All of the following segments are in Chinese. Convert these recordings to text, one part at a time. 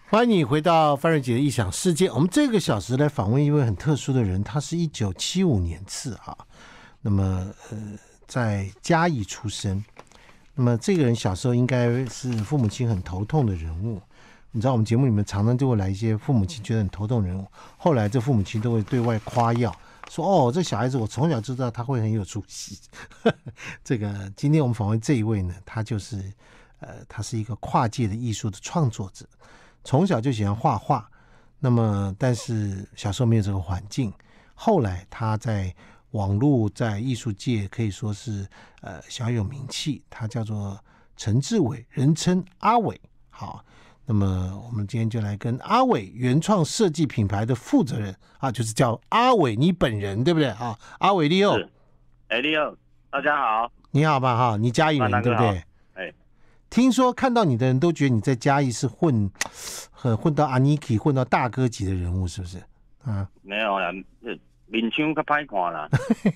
欢迎你回到范瑞杰的异想世界。我们这个小时来访问一位很特殊的人，他是1975年次啊，那么在嘉义出生。那么这个人小时候应该是父母亲很头痛的人物。你知道我们节目里面常常就会来一些父母亲觉得很头痛的人物，后来这父母亲都会对外夸耀，说哦，这小孩子我从小就知道他会很有出息。这个今天我们访问这一位呢，他就是他是一个跨界的艺术的创作者，从小就喜欢画画，那么但是小时候没有这个环境，后来他在网络在艺术界可以说是小有名气，他叫做陈志伟，人称阿伟。好，那么我们今天就来跟阿伟原创设计品牌的负责人啊，就是叫阿伟你本人，对不对啊？阿伟你好， 你好，大家好， 你好吧哈，你嘉义人对不对？听说看到你的人都觉得你在嘉义是混到阿尼基，混到大哥级的人物，是不是？啊， 没有啦，面相较歹看啦，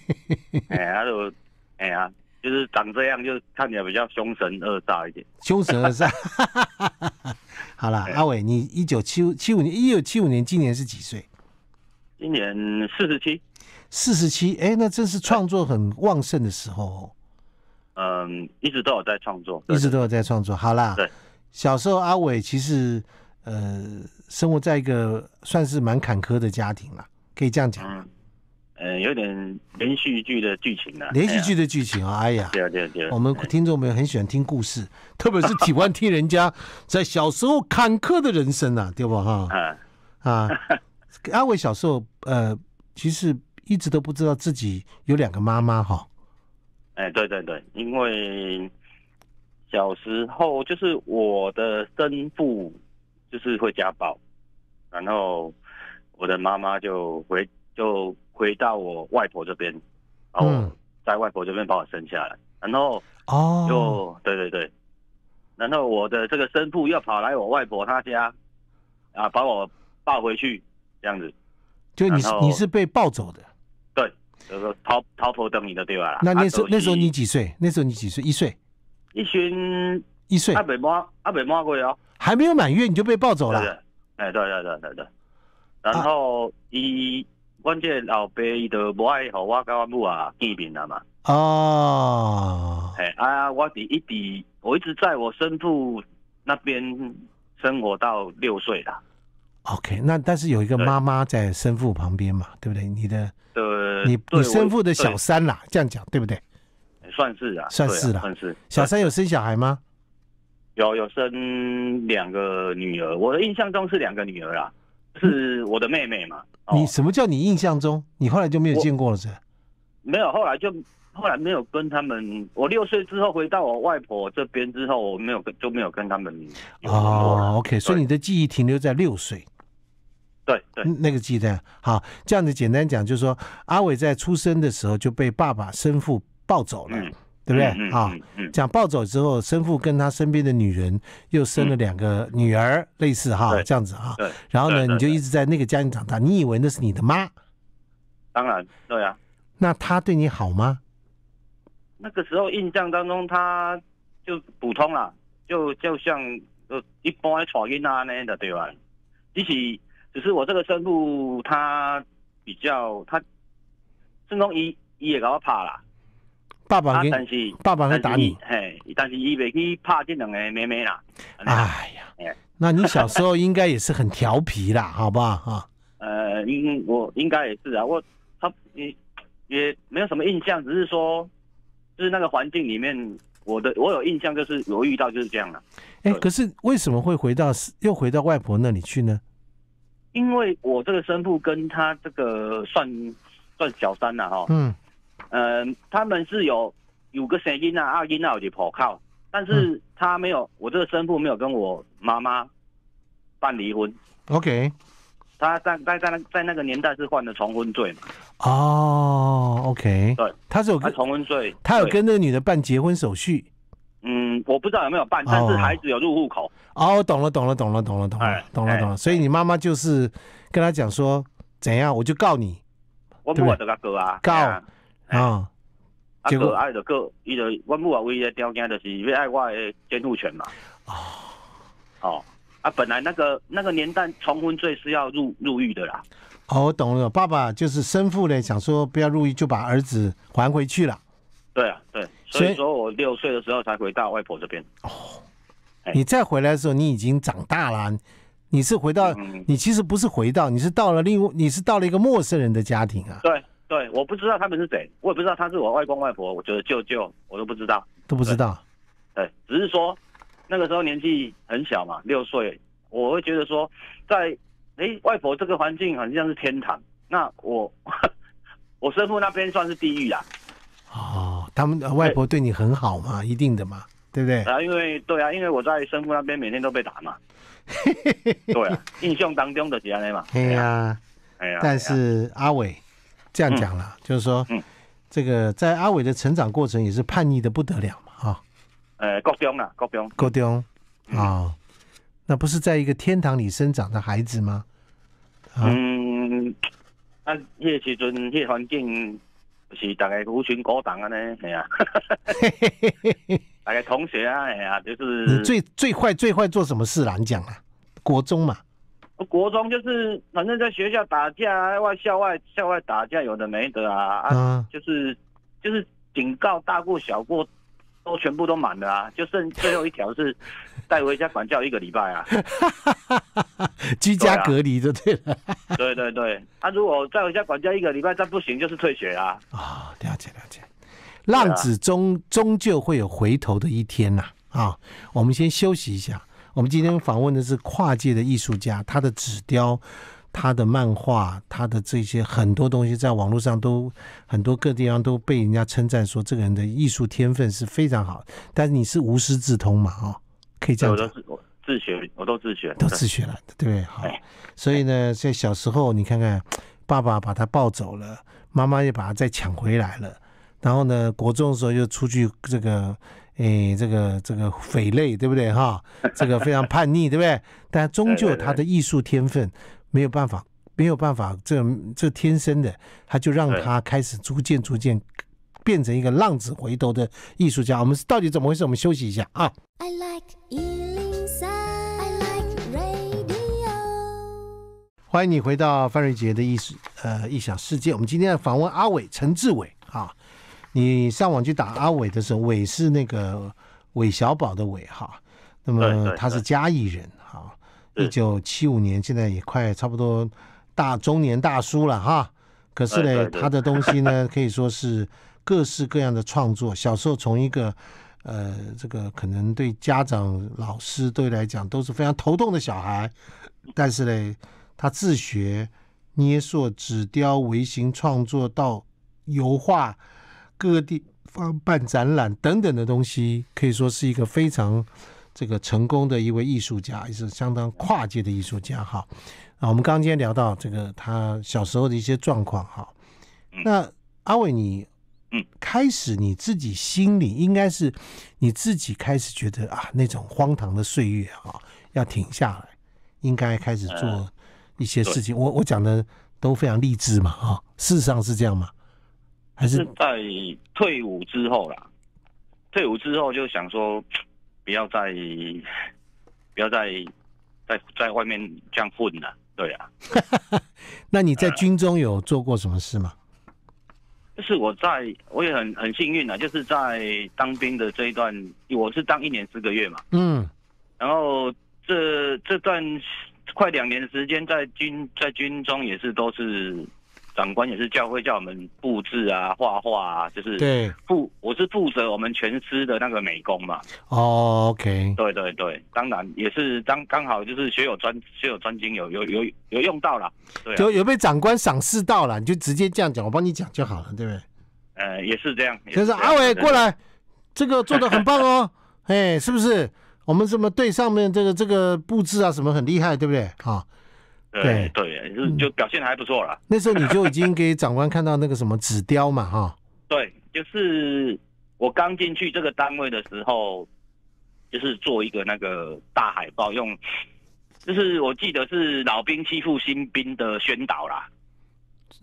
就是长这样，就看起来比较凶神恶煞一点。 凶神恶煞。好了，阿伟，你1975年，今年是几岁？ 今年47。 47，哎，那真是创作很旺盛的时候哦。 一直都有在创作， 一直都有在创作。好啦， 对， 小时候阿伟其实生活在一个算是蛮坎坷的家庭啦，可以这样讲。 有点连续剧的剧情啦。 连续剧的剧情啊，哎呀， 对， 我们听众朋友很喜欢听故事，特别是喜欢听人家在小时候坎坷的人生啊，对吧？哈，阿伟小时候其实一直都不知道自己有2个妈妈哈。 对，因为小时候就是我的生父就是会家暴，然后我的妈妈就回到我外婆这边，然后在外婆这边把我生下来，然后对，然后我的这个生父又跑来我外婆她家啊，把我抱回去这样子。 就你是被抱走的？ 对，就是逃脱等你的对吧啦？ 那时候你几岁？那时候你几岁？1岁。1岁。 还没满过哦。 还没有满月你就被抱走了？ 对。然后阮这老爸伊就无爱互我甲我母啊见面了嘛。我一直在我生父那边生活到6岁啦。 OK， 那但是有一个妈妈在生父旁边嘛，对不对？你生父的小三啦，这样讲对不对？ 算是啦。 小三有生小孩吗？ 有生2个女儿，我的印象中是2个女儿啦，是我的妹妹嘛。 你什么叫你印象中？你后来就没有见过了是？ 没有，后来没有跟他们。我6岁之后回到我外婆这边之后，我没有跟他们有联络了。 OK， 所以你的记忆停留在6岁。 对， 那个记忆在好，这样子简单讲，就是说阿伟在出生的时候就被爸爸生父抱走了。对不对？讲抱走之后，生父跟他身边的女人又生了2个女儿，类似哈这样子哈。然后呢，你就一直在那个家庭长大，你以为那是你的妈？ 当然，对啊。 那他对你好吗？ 那个时候印象当中，他就普通啦，就像一般的带囡仔呢的对吧？只是我这个生父他比较他，正宗伊会给我拍啦。爸爸会打你，但是伊袂去拍这2个妹妹啦。 哎呀，那你小时候应该也是很调皮啦，好不好？ 我应该也是啊，他也没有什么印象，只是说，就是那个环境里面，我有印象就是有遇到就是这样了。 可是为什么会又回到外婆那里去呢？ 因为我这个生父跟他这个算小三啦哈。他们是有个生囡仔，囡仔有去户口，但是他没有，我这个生父没有跟我妈妈办离婚。 OK， 他在那个年代是犯了重婚罪嘛。 OK， 对， 他是有重婚罪， 他有跟那个女的办结婚手续。 我不知道有没有办，但是孩子有入户口。 懂了。所以你妈妈就是跟他讲说，怎样我就告你。 我母就甲告啊。 告。 结果阮母为的条件就是要爱我的监护权嘛。 啊，本来那个年代重婚罪是要入狱的啦。 哦，我懂了，爸爸就是生父呢，想说不要入狱，就把儿子还回去了。 对啊，对，所以说我6岁的时候才回到外婆这边。哦， 你再回来的时候，你已经长大了，你是回到，你其实不是回到，你是到了一个陌生人的家庭啊。 对对，我不知道他们是谁，我也不知道他是我外公外婆，我觉得舅舅我都不知道， 都不知道。 对，只是说那个时候年纪很小嘛，6岁，我会觉得说在外婆这个环境好像是天堂，那我生父那边算是地狱啦。哦， 他们外婆对你很好嘛，一定的嘛，对不对？ 啊，因为我在生父那边每天都被打嘛。对啊，印象当中的是这样嘛。 对呀，但是阿伟这样讲了，就是说，这个在阿伟的成长过程也是叛逆的不得了嘛，哈。 国中啦， 国中啊，那不是在一个天堂里生长的孩子吗？ 那个时阵，那个环境是大家狐群狗党啊呢，系啊，大家同学啊，系啊，就是。 你最坏做什么事啦？你讲啊，国中嘛。 国中就是反正在学校打架，校外打架有的没的啊，就是警告大过小过。都全部都满了啊，就剩最后一条是带回家管教1个礼拜啊， 居家隔离就对了。 对对对，如果带回家管教1个礼拜再不行，就是退学啊。 了解。浪子终究会有回头的一天呐。我们先休息一下。我们今天访问的是跨界的艺术家，他的纸雕。他的漫画，他的这些很多东西在网络上都很多各地方都被人家称赞说这个人的艺术天分是非常好，但是你是无师自通嘛，可以这样讲。 我自学来的， 对不对？好，所以呢，在小时候你看看，爸爸把他抱走了，妈妈又把他再抢回来了，然后呢，国中的时候又出去这个匪类，对不对哈？这个非常叛逆，对不对？但终究他的艺术天分。没有办法，这天生的，他就让他开始逐渐变成一个浪子回头的艺术家。我们到底怎么回事？我们休息一下啊。I like 103, I like radio。欢迎你回到范瑞杰的异想世界。我们今天要访问阿伟陈志伟啊。你上网去打阿伟的时候，伟是那个韦小宝的伟哈。那么他是嘉义人哈。1975年，现在也快差不多中年大叔了哈。可是呢，他的东西呢，可以说是各式各样的创作。小时候从一个这个可能对家长、老师对来讲都是非常头痛的小孩，但是呢，他自学捏塑、纸雕、微型创作到油画，各个地方办展览等等的东西，可以说是一个非常。这个成功的一位艺术家，也是相当跨界的艺术家哈。我们刚刚今天聊到这个他小时候的一些状况哈。那阿伟，你开始你自己心里应该是你自己开始觉得那种荒唐的岁月要停下来，应该开始做一些事情。我讲的都非常励志嘛事实上是这样吗？还是在退伍之后啦？退伍之后就想说。不要再在外面这样混了，对啊。 那你在军中有做过什么事吗？ 就是我也很幸运啊，就是在当兵的这一段，我是当1年4个月嘛，然后这段快2年的时间在军中也是都是。长官也是会叫我们布置啊、画画啊，就是我是负责我们全师的那个美工嘛。 OK。 对，当然也是刚好就是学有专精，有用到啦。对、 就有被长官赏识到了，你就直接这样讲，我帮你讲就好了，对不对？也是这样。 就是阿伟过来，这个做得很棒哦，是不是？我们什么队上面这个布置啊什么很厉害，对不对？ 对，就表现还不错啦。 那时候你就已经给长官看到那个什么纸雕嘛， 对，就是我刚进去这个单位的时候，就是做一个那个大海报，就是我记得是老兵欺负新兵的宣导啦。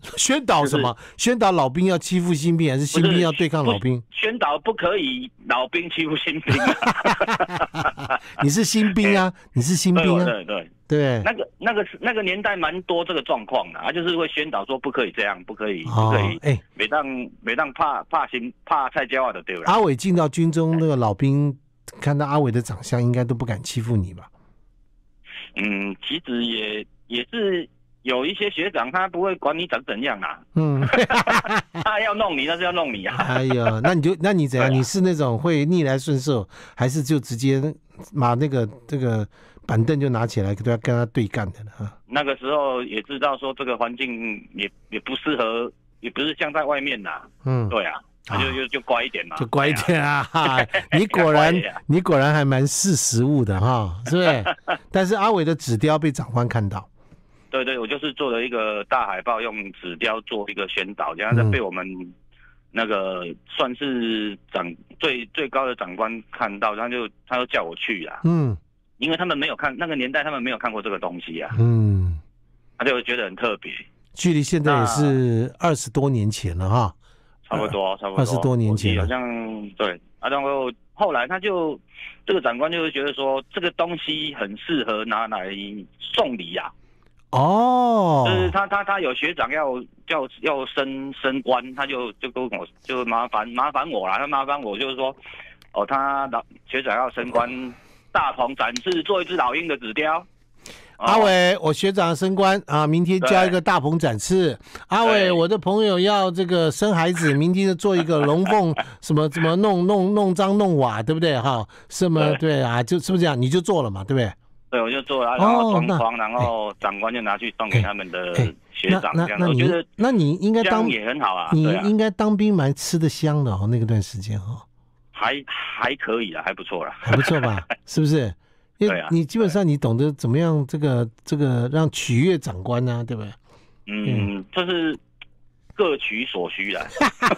宣导什么？宣导老兵要欺负新兵，还是新兵要对抗老兵？ 宣导不可以老兵欺负新兵啊！ 你是新兵啊，你是新兵啊，对。 那个年代蛮多这个状况的，就是会宣导说不可以这样，不可以，每当怕菜椒啊的对了。 阿伟进到军中，那个老兵看到阿伟的长相，应该都不敢欺负你吧？ 其实也是。有一些学长他不会管你长怎样啊，他要弄你那是要弄你啊。哎呀，那你怎样？你是那种会逆来顺受，还是就直接把这个板凳就拿起来跟他对干的呢？ 那个时候也知道说这个环境也不适合，也不是像在外面呐。对啊，就乖一点嘛， 就乖一点啊。你果然还蛮识时务的哈，是不是？但是阿伟的纸雕被长官看到。 对，我就是做了一个大海报，用纸雕做一个宣导，这样子被我们那个算是最高的长官看到，他就叫我去啦。因为他们没有看那个年代，他们没有看过这个东西啊。他就觉得很特别。 距离现在也是20多年前了哈。 差不多 20多年前了， 好像对。然后后来这个长官就会觉得说，这个东西很适合拿来送礼啊。就是他有学长要升官，他就跟我就麻烦我啦，他麻烦我就是说，他学长要升官，大鹏展示做一只老鹰的纸雕。 阿伟，我学长升官啊，明天交一个大鹏展翅。阿伟，我的朋友要这个生孩子，明天就做一个龙凤什么弄章弄瓦，对不对哈？什么对啊，就是不是这样？你就做了嘛，对不对？ 对，我就做了，然后装潢，然后长官就拿去送给他们的学长，这样子。我觉得那你应该当也很好啊， 你应该当兵蛮吃得香的哦，那个段时间哦， 还可以啊，还不错啦， 还不错吧？是不是？因为你基本上你懂得怎么样这个让取悦长官啊，对不对？ 就是各取所需啦，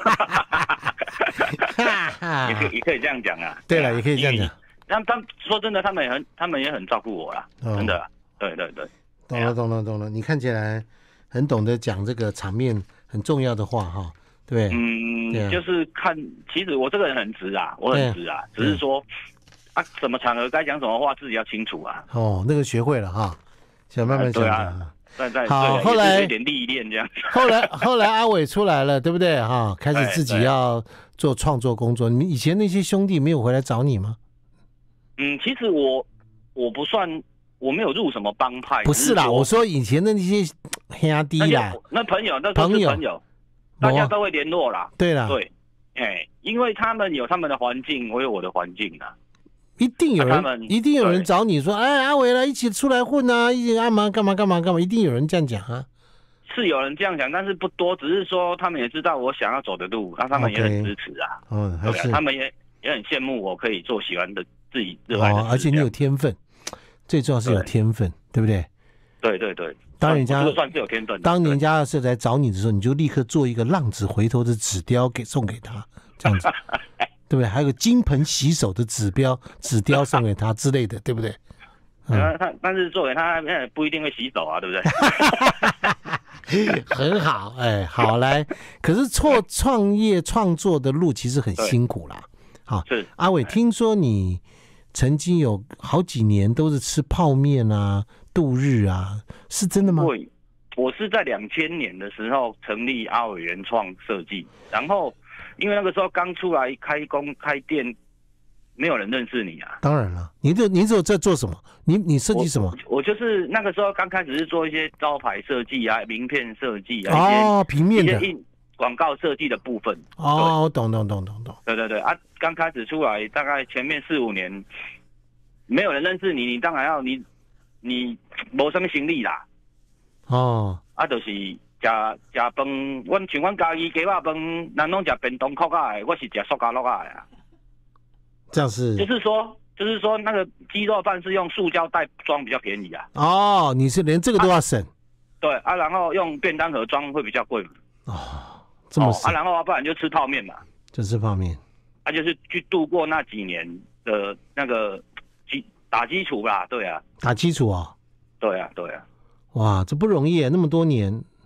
也可以这样讲啊。 对了，也可以这样讲。 他说真的，他们也很照顾我啦，真的。对， 懂了。你看起来很懂得讲这个场面很重要的话哈，对。 就是其实我这个人很直啊，只是说什么场合该讲什么话自己要清楚啊。 那个学会了哈，想慢慢讲的。 好， 后来有点历练这样。 后来阿伟出来了，对不对哈？开始自己要做创作工作。你以前那些兄弟没有回来找你吗？ 其实我不算，我没有入什么帮派。 不是啦，我说以前的那些兄弟啦， 那朋友，大家都会联络啦。 对啦， 对，因为他们有他们的环境，我有我的环境啊。 一定有人找你说，哎，阿伟来一起出来混啊，一起干嘛，一定有人这样讲啊。 是有人这样讲，但是不多，只是说他们也知道我想要走的路，他们也很支持啊。 还是他们也很羡慕我可以做喜欢的。自己热爱的事， 而且你有天分，最重要是有天分，对不对？ 对。 当人家算是有天分， 当人家是来找你的时候，你就立刻做一个浪子回头的纸雕送给他，这样子，对不对？还有个金盆洗手的纸雕送给他之类的，对不对？ 但是做给他不一定会洗手啊，对不对？很好，好来。可是创业创作的路其实很辛苦啦。好，阿伟，听说你曾经有好几年都是吃泡面啊度日啊，是真的吗？ 我是在2000年的时候成立阿伟原创设计，然后因为那个时候刚出来开店，没有人认识你啊。 当然了，你只有在做什么？你设计什么？ 我就是那个时候刚开始是做一些招牌设计啊、名片设计啊、 平面的。 广告设计的部分懂。 对啊，刚开始出来大概前面4-5年，没有人认识你，你当然要你没什么行李啦。就是吃饭，像阮家己鸡肉饭，人拢吃便当壳的，我是吃塑胶袋的啊。 这样是？ 就是说那个鸡肉饭是用塑胶袋装比较便宜啊。 你是连这个都要省？ 对啊，然后用便当盒装会比较贵嘛。 这么然后不然就吃泡面嘛， 就吃泡面， 就是去度过那几年的那个打基础啦，对啊， 打基础啊， 对啊， 哇，这不容易耶，那么多年，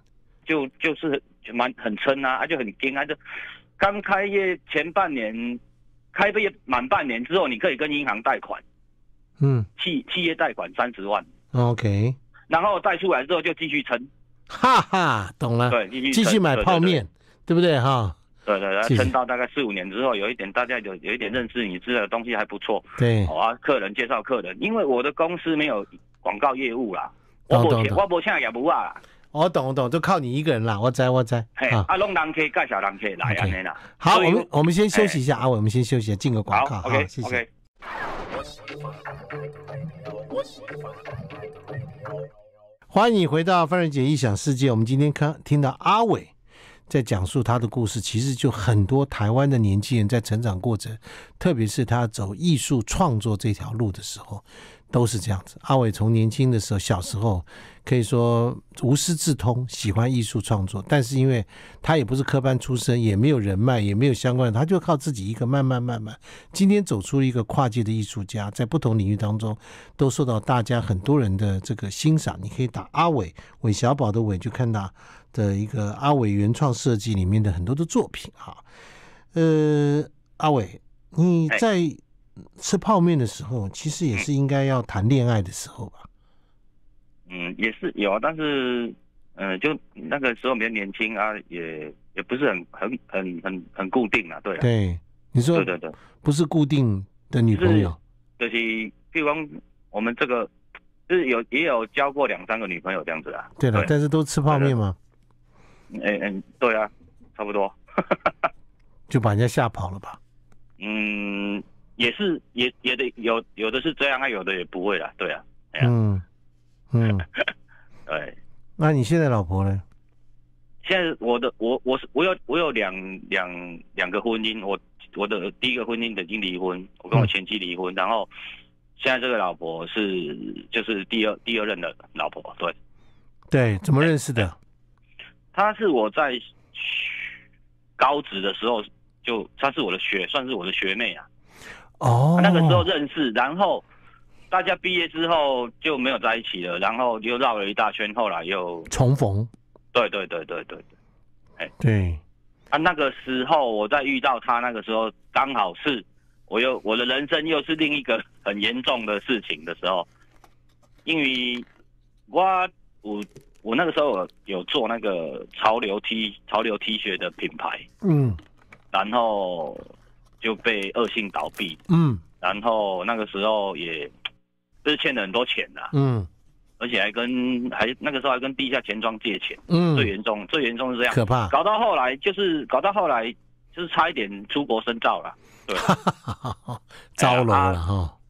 就是很撑啊，就很硬啊，就刚开业前半年，开业满半年之后，你可以跟银行贷款，企业贷款30万 ，OK， 然后贷出来之后就继续撑， 哈哈，懂了， 对， 继续买泡面，对不对哈？ 对，撑到大概4、5年之后，大家有一点认识你，知道的东西还不错。 对， 客人介绍客人，因为我的公司没有广告业务啦，我没请业务啦。 我懂，就靠你一个人啦，我知。 嘿，拢人可以介绍人可以来安尼啦。 好，我们先休息一下，阿伟，我们先休息，进个广告。 好 ，OK， 谢谢。欢迎回到范瑞杰异想世界。我们今天听到阿伟在讲述他的故事，其实就很多台湾的年轻人在成长过程，特别是他走艺术创作这条路的时候，都是这样子。阿伟从年轻的时候，小时候可以说无师自通，喜欢艺术创作，但是因为他也不是科班出身，也没有人脉，也没有相关的，他就靠自己一个慢慢，今天走出一个跨界的艺术家，在不同领域当中都受到大家很多人的这个欣赏。你可以打阿伟，韦小宝的韦，就看到的一个阿伟原创设计里面的很多的作品哈。阿伟，你在吃泡面的时候，其实也是应该要谈恋爱的时候吧？ 也是有，但是就那个时候比较年轻啊，也不是很固定啊，对啊。 对，你说对， 不是固定的女朋友， 就是譬如说我们这个就是也有交过2、3个女朋友这样子啊。 对了，但是都吃泡面吗？ 对啊，差不多。 就把人家吓跑了吧？ 也是有的是这样啊，有的也不会啦，对啊。对。 那你现在老婆呢？ 现在我有两个婚姻，我的第一个婚姻已经离婚，我跟我前妻离婚，然后现在这个老婆就是第二任的老婆，对。 对，怎么认识的？ 她是我在高职的时候她是算是我的学妹啊。那个时候认识，然后大家毕业之后就没有在一起了，然后又绕了一大圈，后来又重逢。 对。 对。 那个时候我在遇到他，那个时候刚好是我的人生又是另一个很严重的事情的时候，因为我那个时候有做那个潮流 T 恤的品牌，然后就被恶性倒闭，然后那个时候也就是欠了很多钱的，而且那个时候还跟地下钱庄借钱，最严重是这样， 可怕。 搞到后来就是差一点出国深造了，对， 糟了哈，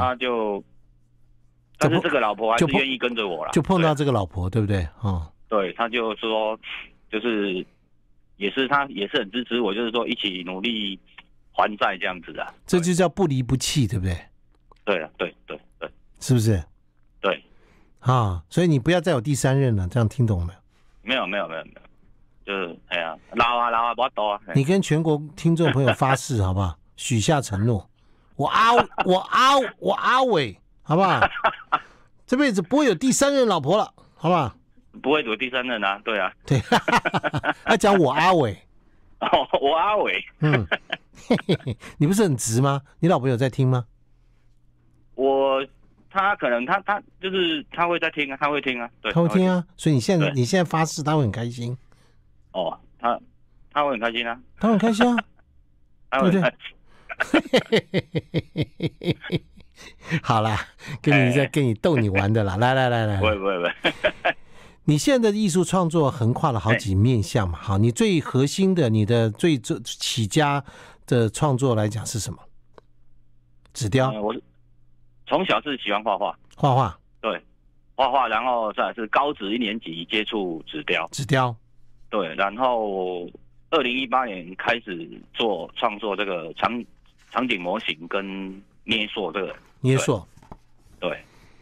但是这个老婆还是愿意跟着我了， 就碰到这个老婆，对不对？ 对，他就说就是他也是很支持我，就是说一起努力还债这样子啊， 这就叫不离不弃，对不对？ 对啊，对， 是不是？ 对， 所以你不要再有第3任了，这样听懂没有？ 没有，就是老啊，不多啊。 你跟全国听众朋友发誓好不好？许下承诺，我阿伟，好不好？这辈子不会有第3任老婆了，好不好？ 不会有第3任啊，对啊。 对，他讲我阿伟。 我阿伟。 你不是很直吗？你老婆有在听吗？ 他可能他就是他会在听啊，他会听啊，对， 他会听啊，所以你现在发誓，他会很开心。 他会很开心啊， 他很开心啊，对不对？好啦，跟你逗你玩的啦，来， 不会。 你现在的艺术创作横跨了好几面向嘛，好，你最核心的，你的最起家的创作来讲是什么？纸雕。 我从小是喜欢画画，对，画画，然后再来是高职1年级接触纸雕，对，然后2018年开始创作这个场景模型跟捏塑这个捏塑， 对，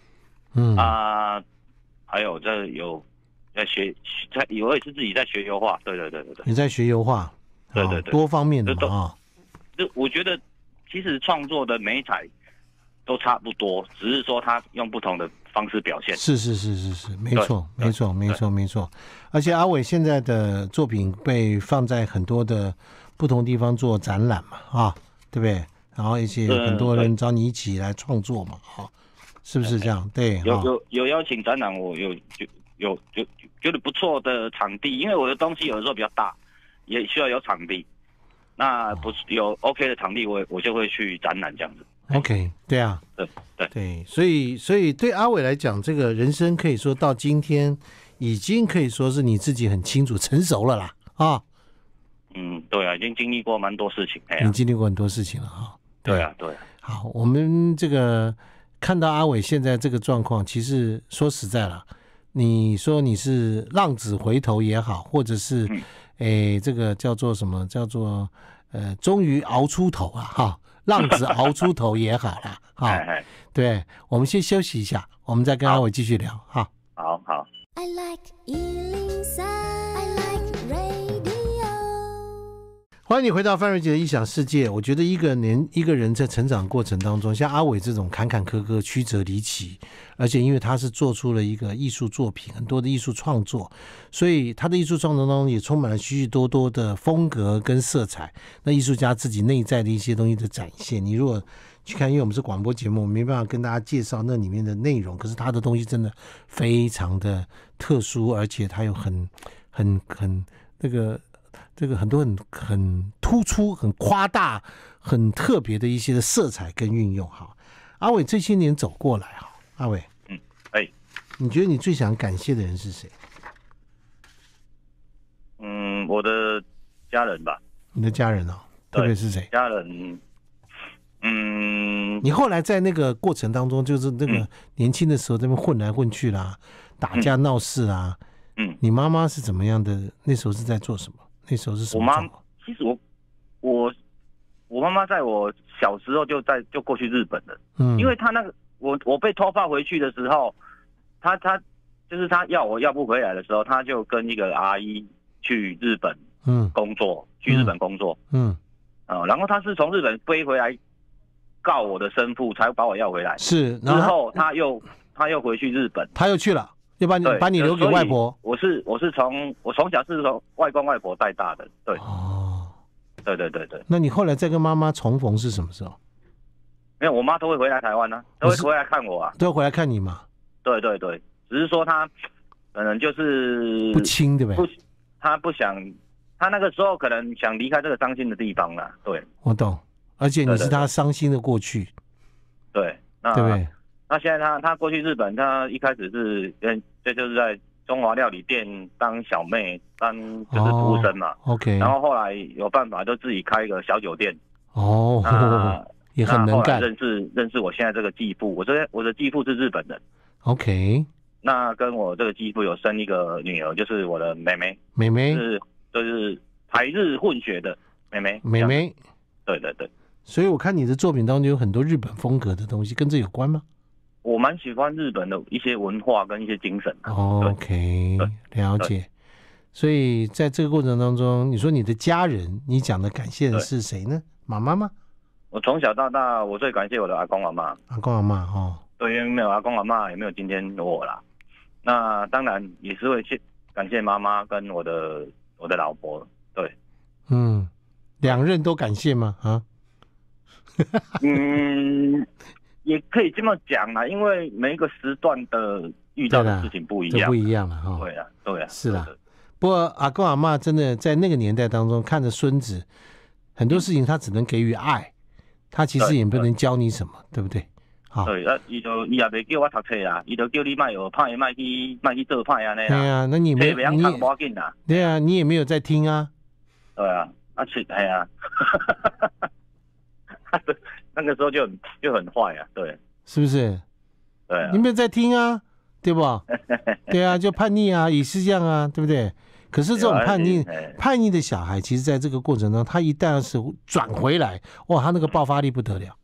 还有有在学，我也是自己在学油画，对， 你在学油画， 对， 多方面的嘛， 就我觉得其实创作的媒材都差不多，只是说他用不同的方式表现。 是，没错，没错。而且阿伟现在的作品被放在很多的不同地方做展览嘛，啊，对不对？然后一些很多人找你一起来创作嘛，啊，是不是这样？对， 有邀请展览，我有觉得不错的场地，因为我的东西有的时候比较大，也需要有场地。那不是有 OK 的场地，我就会去展览这样子。 OK， 对啊，对，所以对阿伟来讲，这个人生可以说到今天，已经可以说是你自己很清楚、成熟了啦，啊。 对啊，已经经历过蛮多事情。 你经历过很多事情了哈。 对啊。 好，我们这个看到阿伟现在这个状况，其实说实在了，你说你是浪子回头也好，或者是这个叫做什么？叫做终于熬出头啊，哈。浪子熬出头也好啦，哈，对，我们先休息一下，我们再跟阿伟继续聊，哈。 好。 I like 103, I like radio。 欢迎你回到范瑞杰的异想世界。我觉得一个人在成长过程当中，像阿伟这种坎坎坷坷、曲折离奇，而且因为他是做出了一个艺术作品，很多的艺术创作，所以他的艺术创作当中也充满了许许多多的风格跟色彩。那艺术家自己内在的一些东西的展现，你如果去看，因为我们是广播节目，我没办法跟大家介绍那里面的内容，可是他的东西真的非常的特殊，而且他有很这个很多很突出、很夸大、很特别的一些的色彩跟运用。哈，阿伟这些年走过来，哈，阿伟，你觉得你最想感谢的人是谁？ 我的家人吧。 你的家人哦，特别是谁？ 家人。 你后来在那个过程当中，就是那个年轻的时候，这边混来混去啦，打架闹事啦。你妈妈是怎么样的？那时候是在做什么？那时候是什么状况？ 其实我妈妈在我小时候就过去日本了。因为她那个我被偷放回去的时候，她就是她要不回来的时候，她就跟一个阿姨去日本工作，然后她是从日本飞回来告我的生父，才把我要回来。 是， 之后她又回去日本， 她又去了。要把你留给外婆。我从小是从外公外婆带大的，对。对。 那你后来再跟妈妈重逢是什么时候？ 没有，我妈都会回来台湾啊，都会回来看我啊， 都会回来看你嘛。 对，只是说她可能就是不亲，对不对？ 她不想，她那个时候可能想离开这个伤心的地方啦。对， 我懂。而且你是她伤心的过去。 对， 对不对？ 那现在他过去日本，他一开始就是在中华料理店当小妹，就是服务生嘛。 OK。 然后后来有办法就自己开一个小酒店。 也很能干。 那后来认识我现在这个继父，我的继父是日本人。 OK。 那跟我这个继父有生一个女儿，就是我的妹妹。就是台日混血的妹妹。对。 所以我看你的作品当中有很多日本风格的东西，跟这有关吗？ 我蛮喜欢日本的一些文化跟一些精神。 OK， 了解。所以在这个过程当中，你说你的家人，你讲的感谢的是谁呢？妈妈吗？ 我从小到大，我最感谢我的阿公阿嬷。 阿公阿嬷哦。 对，因为没有阿公阿嬷，也没有今天的我啦。那当然也是会感谢妈妈跟我的老婆。对。 两任都感谢吗？啊？ 也可以这么讲啦，因为每一个时段的遇到的事情不一样， 不一样了哈。 对啊， 是啦。不过阿公阿嬷真的在那个年代当中，看着孙子很多事情，他只能给予爱，他其实也不能教你什么，对不对？好。 对啊，伊也没叫我读册啦，伊就叫你卖学歹，卖去做歹安尼啦。 对啊，那你没你不要紧啦。 对啊，你也没有在听啊。 对啊，哎呀。那个时候就很坏啊，对， 是不是？ 对啊， 你没有在听啊，对不？对啊，就叛逆啊，也是这样啊，对不对？可是这种叛逆的小孩，其实在这个过程中，他一旦是转回来，哇，他那个爆发力不得了。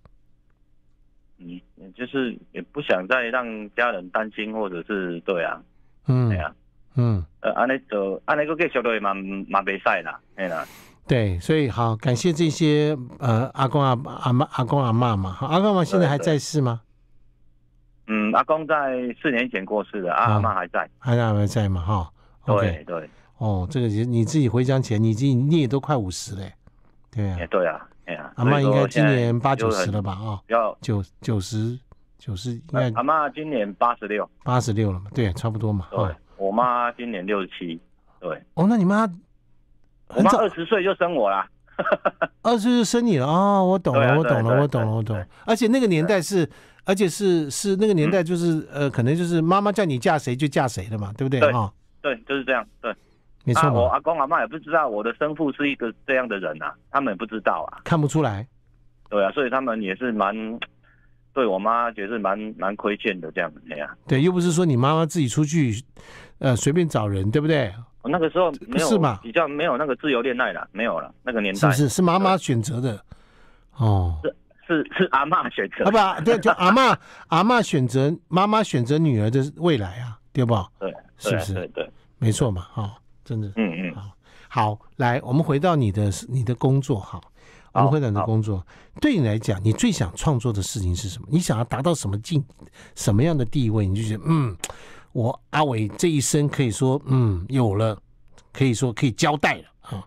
就是也不想再让家人担心，或者是对啊，对啊，安尼个继续落嘛袂使啦，嘿啦。 对，所以好，感谢这些阿公阿嬷嘛，阿公阿嬷现在还在世吗？ 阿公在4年前过世了，阿嬷还在， 还在嘛哈？ 对对。 哦，这个你自己回想起来，你也都快50嘞，对啊， 对啊，哎呀， 阿嬷应该今年8、90了吧？啊， 要 90应该。 阿嬷今年86了嘛，对，差不多嘛。 对，我妈今年67，对。 哦，那你妈我妈20岁就生我啦。 20岁就生你了啊！我懂了。而且那个年代是那个年代就是可能就是妈妈叫你嫁谁就嫁谁的嘛，对不对啊？ 对，就是这样，对。 没错， 我阿公阿嬷也不知道我的生父是一个这样的人啊，他们也不知道啊， 看不出来。 对啊，所以他们也是对我妈觉得是蛮亏欠的这样子呀。 对，又不是说你妈妈自己出去随便找人，对不对？ 那个时候没有， 是嘛？ 比较没有那个自由恋爱了，没有了，那个年代是妈妈选择的。哦， 是阿嬷选择。 不对，就阿嬷选择，妈妈选择女儿的未来啊，对不？ 对， 是不是？ 对， 没错嘛，真的。好，来，我们回到你的工作哈。我们回到你的工作，对你来讲，你最想创作的事情是什么？你想要达到什么样的地位？你就觉得我阿伟这一生可以说有了，可以说可以交代了啊。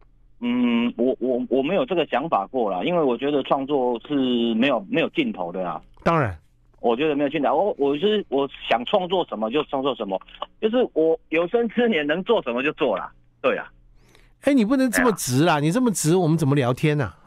我没有这个想法过啦，因为我觉得创作是没有尽头的啦。 当然， 我觉得没有尽头。我想创作什么就创作什么，就是我有生之年能做什么就做啦。对啊。 你不能这么直啦！你这么直，我们怎么聊天呢？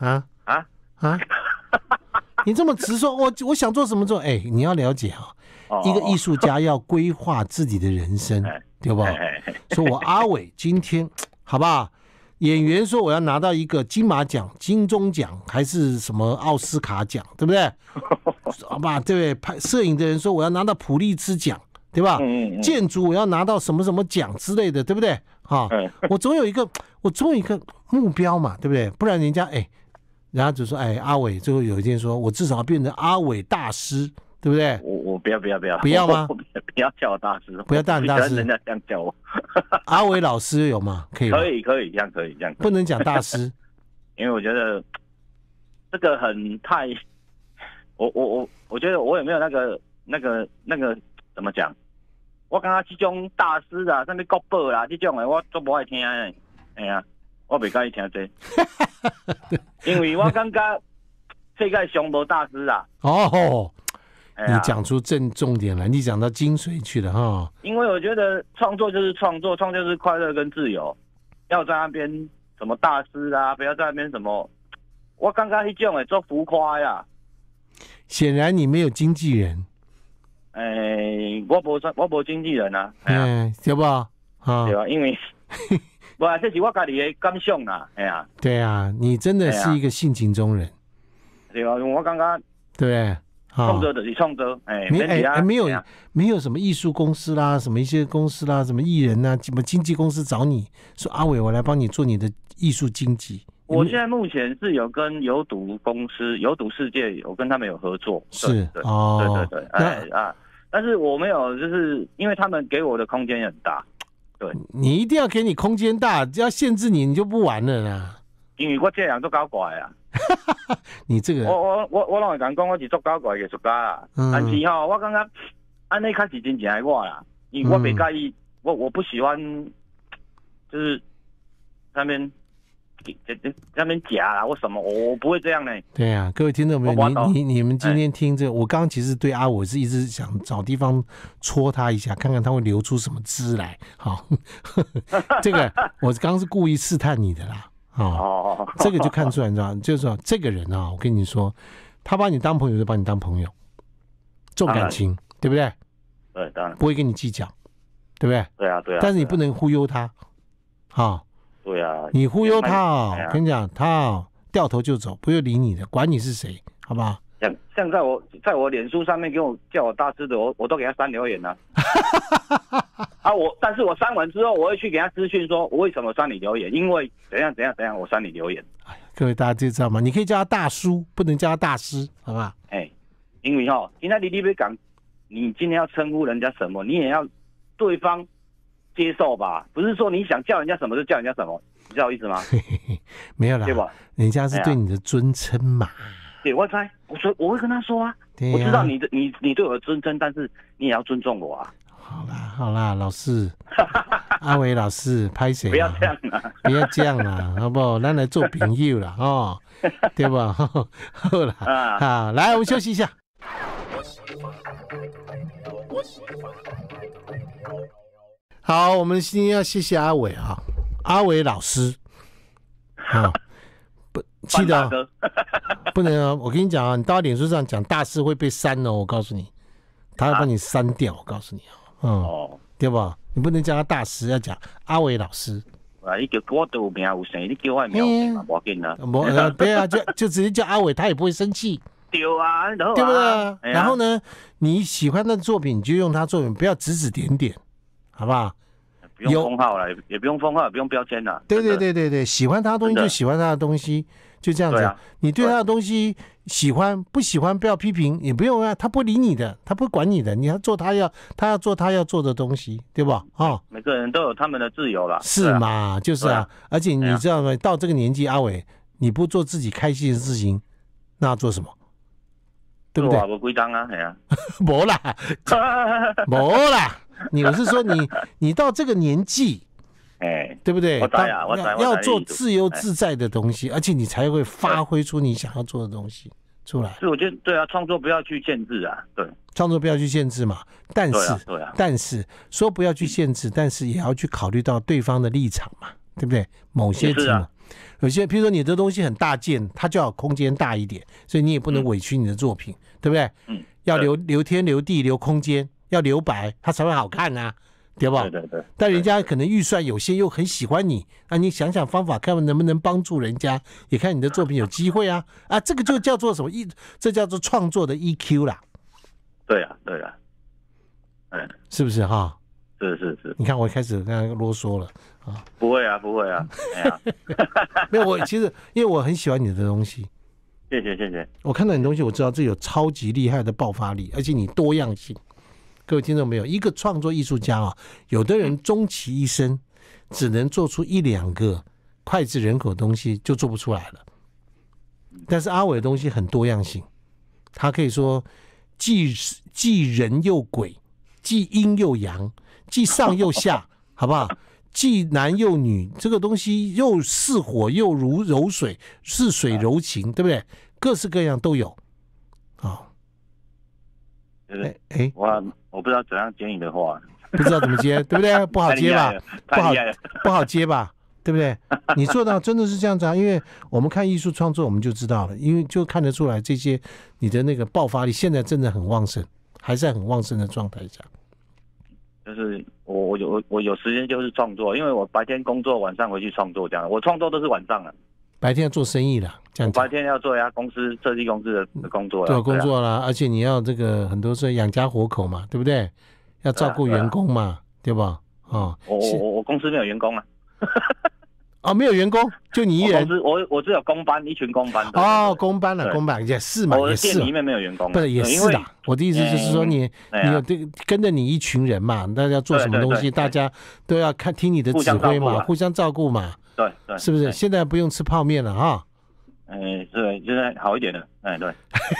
你这么直说，我想做什么做？你要了解一个艺术家要规划自己的人生，对不？说我阿伟今天好不好？演员说我要拿到一个金马奖、金钟奖还是什么奥斯卡奖，对不对？好吧，对不对？拍摄影的人说我要拿到普利兹奖，对吧？建筑我要拿到什么什么奖之类的，对不对？我总有一个目标嘛，对不对？不然人家人家就说阿伟最后有一天说我至少要变成阿伟大师，对不对？ 我不要不要吗？ 不要叫我大师， 不要大师， 人家这样叫我。 阿伟老师有吗？可以吗？ 可以，这样可以。 不能讲大师， 因为我觉得这个太，我觉得我也没有那个怎么讲？我感觉这种大师啊，什么国宝啦，这种的我都不爱听的。我不介意听这，因为我感觉世界上无大师啊。 你讲出重点来，你讲到精髓去了哈。 因为我觉得创作就是创作，创作就是快乐跟自由。要在那边什么大师啊，不要在那边什么，我感觉这种的做浮夸呀。 显然你没有经纪人。 我无经纪人啊， 对吧？ 对啊，因为不啊，这是我家己的感想啦， 对啊，你真的是一个性情中人， 对啊，我感觉对， 创作就是创作， 没有什么艺术公司啦，什么一些公司啦，什么艺人啊，什么经纪公司找你说阿伟，我来帮你做你的艺术经纪。 我现在目前是有跟有赌公司、有赌世界有跟他们有合作， 是对， 但是我没有，就是因为他们给我的空间很大，对， 你一定要给你空间大，要限制你就不玩了啦。 因为我这样做搞怪啊， 你这个我拢会讲我是做搞怪的艺术家啦，但是我感觉安尼开始真正爱我啦，因为我不介意，我不喜欢就是那边。那边假啦，或什么，我不会这样呢。 对啊，各位听众朋友，你们今天听这个，我刚刚其实对阿伟是一直想找地方戳他一下，看看他会流出什么汁来。好，这个我刚刚是故意试探你的啦。这个就看出来，你知道，就是说这个人啊，我跟你说，他把你当朋友就把你当朋友，重感情，对不对？ 对，当然不会跟你计较，对不对？ 对啊。 但是你不能忽悠他， 对啊， 你忽悠他我跟你讲，他掉头就走，不会理你的，管你是谁，好不好？ 像在我脸书上面叫我大师的，我都给他删留言了。但是我删完之后，我会去给他私讯说，我为什么删你留言？因为怎样，我删你留言。 各位大家就知道吗？你可以叫他大叔，不能叫他大师，好不好？ 因为今天你要讲，你今天要称呼人家什么，你也要对方接受吧，不是说你想叫人家什么就叫人家什么，你知道我意思吗？ 没有啦， 对吧？ 人家是对你的尊称嘛。 对，我猜，我会跟他说啊， 对啊我知道你对我的尊称，但是你也要尊重我啊。 好啦，老师，阿伟老师，拍谁？ 不要这样啊！ 不要这样啦，好不好？咱来做朋友啦，哦，对吧？好啦，好，来，我们休息一下。好，我们今天要谢谢阿伟啊，阿伟老师，啊，不记得、哦、不能啊！我跟你讲啊，你到脸书上讲大事会被删哦，我告诉你，他会把你删掉，我告诉你哦，对吧？你不能叫他大师，要讲阿伟老师。 啊，你叫我都有名有姓，你叫我的名有姓嘛，无紧啊。 对啊，就直接叫阿伟，他也不会生气。 对啊，对不对？然后呢，你喜欢的作品，你就用他作品，不要指指点点，好不好？ 不用封号了，也不用封号，也不用标签了。 对，喜欢他的东西就喜欢他的东西，就这样子。你对他的东西喜欢不喜欢，不要批评，也不用啊，他不理你的，他不管你的，你要做他要做他要做的东西，对吧？ 每个人都有他们的自由啦。 是嘛？就是啊，而且你知道吗？到这个年纪，阿伟，你不做自己开心的事情，那要做什么？对不对？ 我规章啊，系啊， 没啦，没啦。我是说你到这个年纪，对不对？ 我要做自由自在的东西，而且你才会发挥出你想要做的东西出来。 所以我觉得对啊，创作不要去限制啊，对， 创作不要去限制嘛。但是说不要去限制，但是也要去考虑到对方的立场嘛，对不对？某些题目。有些，譬如说你的东西很大件，它就要空间大一点，所以你也不能委屈你的作品，对不对？要留天留地留空间，要留白，它才会好看啊，对吧？ 对。 但人家可能预算有限，又很喜欢你，那你想想方法，看能不能帮助人家，也看你的作品有机会啊。这个就叫做什么？这叫做创作的 EQ 啦。对啊，是不是哈？ 是。 你看我开始跟他啰嗦了。 不会啊，哎呀， 没有，我其实因为我很喜欢你的东西， 谢谢。 我看到你的东西，我知道这有超级厉害的爆发力，而且你多样性。各位听众没有，一个创作艺术家啊，有的人终其一生只能做出一两个脍炙人口的东西，就做不出来了。但是阿伟的东西很多样性，他可以说既人又鬼，既阴又阳，既上又下，好不好？既男又女，这个东西又似火又如柔水，似水柔情，对不对？各式各样都有。 我不知道怎样接你的话， 不知道怎么接，对不对？不好接吧？不好接吧？对不对？你做到真的是这样子啊？因为我们看艺术创作，我们就知道了，因为就看得出来这些你的那个爆发力现在真的很旺盛，还在很旺盛的状态下。 就是我有时间就是创作，因为我白天工作，晚上回去创作这样。我创作都是晚上啊。白天要做生意了，这样。 白天要做一下设计公司的工作啦。 对，工作啦，而且你要这个很多是养家活口嘛，对不对？要照顾员工嘛，对吧？ 我公司没有员工啊。 没有员工，就你一人。 我只有工班，一群工班。 工班了，工班也是嘛，也是。 店里面没有员工， 不是也是的。我的意思就是说，你有跟着你一群人嘛，大家做什么东西，大家都要听你的指挥嘛，互相照顾嘛。 对， 是不是？现在不用吃泡面了哈。 对，现在好一点了。对。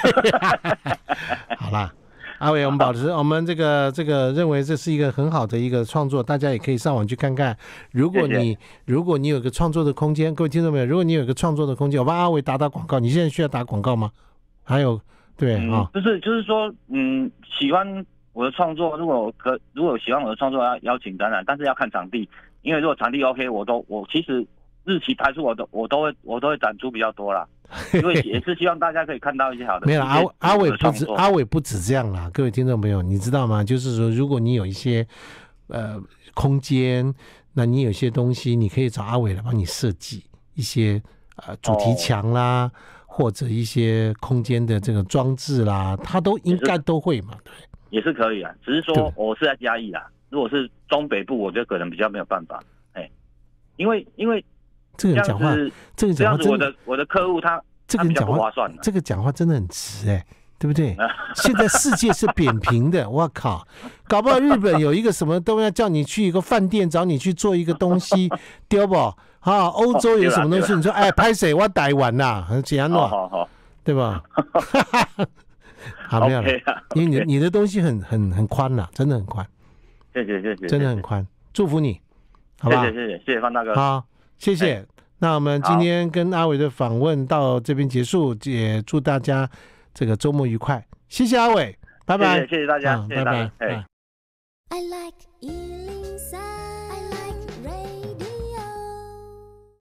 好啦。阿伟，我们保持我们这个认为这是一个很好的一个创作，大家也可以上网去看看。如果你有一个创作的空间，各位听众朋友，如果你有一个创作的空间，我帮阿伟打广告。你现在需要打广告吗？还有，对就是说，喜欢我的创作，如果喜欢我的创作，要邀请展览，但是要看场地，因为如果场地 OK，我其实日期排出我都会展出比较多啦。因为也是希望大家可以看到一些好的。没有阿伟不止这样啦，各位听众朋友，你知道吗？就是说，如果你有一些空间，那你有些东西，你可以找阿伟来帮你设计一些主题墙啦，或者一些空间的这个装置啦，他都应该都会嘛，对。 也是可以啊，只是说我是在嘉义啦，如果是中北部，我觉得可能比较没有办法，因为。 这个人讲话， 我的客户他这个人讲话比较不划算。 这个讲话真的很直对不对？现在世界是扁平的，我靠，搞不好日本有一个什么东西叫你去一个饭店找你去做一个东西，对不？啊，欧洲有什么东西，你说哎，拍谁？我台湾呐，怎样弄？ 好， 对吧？好，没有了，因为你的东西很宽呐，真的很宽。 谢谢， 真的很宽，祝福你，好吧？ 谢谢方大哥。 好，谢谢。那我们今天跟阿伟的访问到这边结束，也祝大家这个周末愉快。谢谢阿伟，拜拜。 谢谢大家，谢谢大家。 拜拜。 I like 103